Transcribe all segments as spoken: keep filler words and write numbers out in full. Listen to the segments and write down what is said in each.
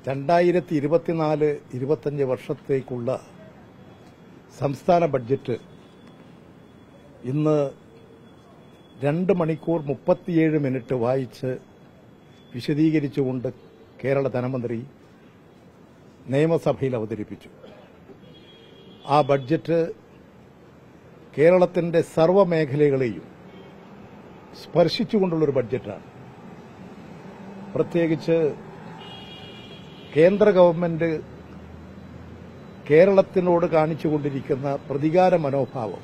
രണ്ടായിരത്തി ഇരുപത്തിനാല് ഇരുപത്തഞ്ച് വർഷത്തേക്കുള്ള സംസ്ഥാന ബഡ്ജറ്റ് ഇന്ന് രണ്ട് മണിക്കൂർ മുപ്പത്തിയേഴ് മിനിറ്റ് വായിച്ച് വിശദീകരിച്ചുകൊണ്ട് കേരള ധനമന്ത്രി നിയമസഭയിൽ അവതരിപ്പിച്ചു. ആ ബഡ്ജറ്റ് കേരളത്തിന്റെ സർവ്വമേഖലകളെയും സ്പർശിച്ചുകൊണ്ടുള്ളൊരു ബഡ്ജറ്റാണ്. പ്രത്യേകിച്ച് കേന്ദ്ര ഗവൺമെന്റ് കേരളത്തിനോട് കാണിച്ചുകൊണ്ടിരിക്കുന്ന പ്രതികാര മനോഭാവം,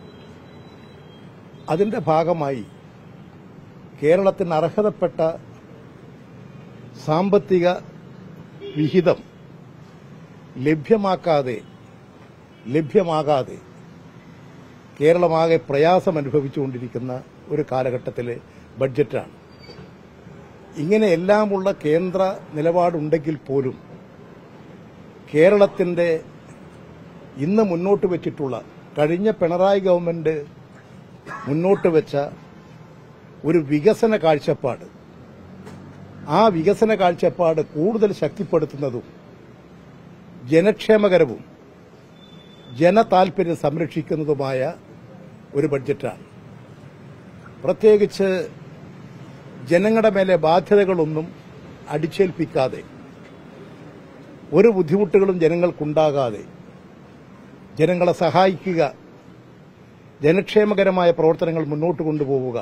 അതിന്റെ ഭാഗമായി കേരളത്തിന് അർഹതപ്പെട്ട സാമ്പത്തിക വിഹിതം ലഭ്യമാക്കാതെ ലഭ്യമാകാതെ കേരളമാകെ പ്രയാസം അനുഭവിച്ചുകൊണ്ടിരിക്കുന്ന ഒരു കാലഘട്ടത്തിലെ ബഡ്ജറ്റാണ്. ഇങ്ങനെ എല്ലാമുള്ള കേന്ദ്ര നിലപാടുണ്ടെങ്കിൽ പോലും കേരളത്തിന്റെ ഇന്ന് മുന്നോട്ട് വെച്ചിട്ടുള്ള, കഴിഞ്ഞ പിണറായി ഗവൺമെന്റ് മുന്നോട്ട് വെച്ച ഒരു വികസന കാഴ്ചപ്പാട്, ആ വികസന കാഴ്ചപ്പാട് കൂടുതൽ ശക്തിപ്പെടുത്തുന്നതും ജനക്ഷേമകരവും ജനതാൽപര്യം സംരക്ഷിക്കുന്നതുമായ ഒരു ബഡ്ജറ്റാണ്. പ്രത്യേകിച്ച് ജനങ്ങളുടെ മേലെ ബാധ്യതകളൊന്നും അടിച്ചേൽപ്പിക്കാതെ, ഒരു ബുദ്ധിമുട്ടുകളും ജനങ്ങൾക്കുണ്ടാകാതെ ജനങ്ങളെ സഹായിക്കുക, ജനക്ഷേമകരമായ പ്രവർത്തനങ്ങൾ മുന്നോട്ട് കൊണ്ടുപോവുക,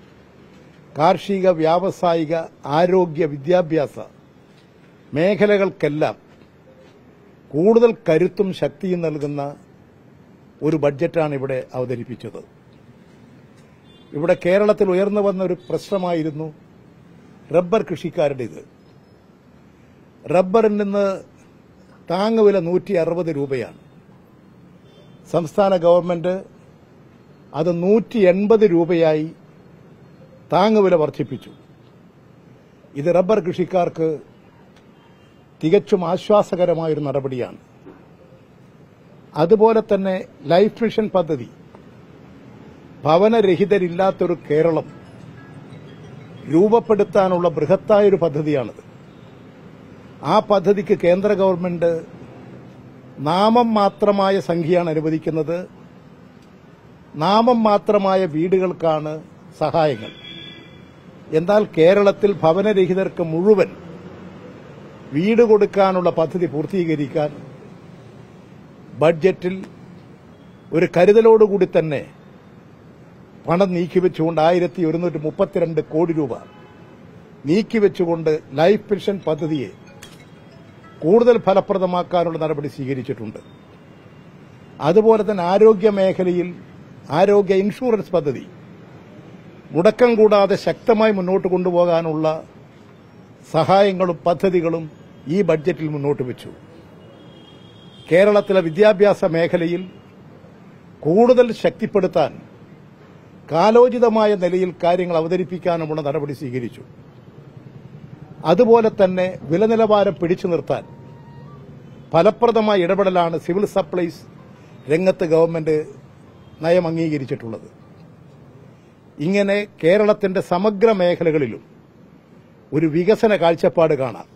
കാർഷിക, വ്യാവസായിക, ആരോഗ്യ, വിദ്യാഭ്യാസ മേഖലകൾക്കെല്ലാം കൂടുതൽ കരുത്തും ശക്തിയും നൽകുന്ന ഒരു ബഡ്ജറ്റാണ് ഇവിടെ അവതരിപ്പിച്ചത്. ഇവിടെ കേരളത്തിൽ ഉയർന്നു വന്ന ഒരു പ്രശ്നമായിരുന്നു റബ്ബർ കൃഷിക്കാരുടേത്. റബ്ബറിൽ നിന്ന് താങ്ങുവില നൂറ്റി അറുപത് രൂപയാണ്. സംസ്ഥാന ഗവൺമെന്റ് അത് നൂറ്റി എൺപത് രൂപയായി താങ്ങുവില വർദ്ധിപ്പിച്ചു. ഇത് റബ്ബർ കൃഷിക്കാർക്ക് തികച്ചും ആശ്വാസകരമായൊരു നടപടിയാണ്. അതുപോലെ തന്നെ ലൈഫ് മിഷൻ പദ്ധതി, ഭവനരഹിതരില്ലാത്തൊരു കേരളം രൂപപ്പെടുത്താനുള്ള ബൃഹത്തായൊരു പദ്ധതിയാണിത്. ആ പദ്ധതിക്ക് കേന്ദ്ര ഗവൺമെന്റ് നാമം മാത്രമായ സംഖ്യയാണ് അനുവദിക്കുന്നത്. നാമം മാത്രമായ വീടുകൾക്കാണ് സഹായങ്ങൾ. എന്നാൽ കേരളത്തിൽ ഭവനരഹിതർക്ക് മുഴുവൻ വീട് കൊടുക്കാനുള്ള പദ്ധതി പൂർത്തീകരിക്കാൻ ബഡ്ജറ്റിൽ ഒരു കരുതലോടുകൂടി തന്നെ പണം നീക്കിവെച്ചുകൊണ്ട് ആയിരത്തി ഒരുന്നൂറ്റി മുപ്പത്തിരണ്ട് കോടി രൂപ നീക്കിവെച്ചുകൊണ്ട് ലൈഫ് മിഷൻ പദ്ധതിയെ കൂടുതൽ ഫലപ്രദമാക്കാനുള്ള നടപടി സ്വീകരിച്ചിട്ടുണ്ട്. അതുപോലെ തന്നെ ആരോഗ്യ മേഖലയിൽ ആരോഗ്യ ഇൻഷുറൻസ് പദ്ധതി മുടക്കം കൂടാതെ ശക്തമായി മുന്നോട്ട് കൊണ്ടുപോകാനുള്ള സഹായങ്ങളും പദ്ധതികളും ഈ ബഡ്ജറ്റിൽ മുന്നോട്ട് വെച്ചു. കേരളത്തിലെ വിദ്യാഭ്യാസ മേഖലയിൽ കൂടുതൽ ശക്തിപ്പെടുത്താൻ കാലോചിതമായ നിലയിൽ കാര്യങ്ങൾ അവതരിപ്പിക്കാനുമുള്ള നടപടി സ്വീകരിച്ചു. അതുപോലെ തന്നെ വില നിലവാരം പിടിച്ചു നിർത്താൻ ഫലപ്രദമായ ഇടപെടലാണ് സിവിൽ സപ്ലൈസ് രംഗത്ത് ഗവൺമെന്റ് നയം അംഗീകരിച്ചിട്ടുള്ളത്. ഇങ്ങനെ കേരളത്തിന്റെ സമഗ്ര മേഖലകളിലും ഒരു വികസന കാഴ്ചപ്പാട് കാണാം.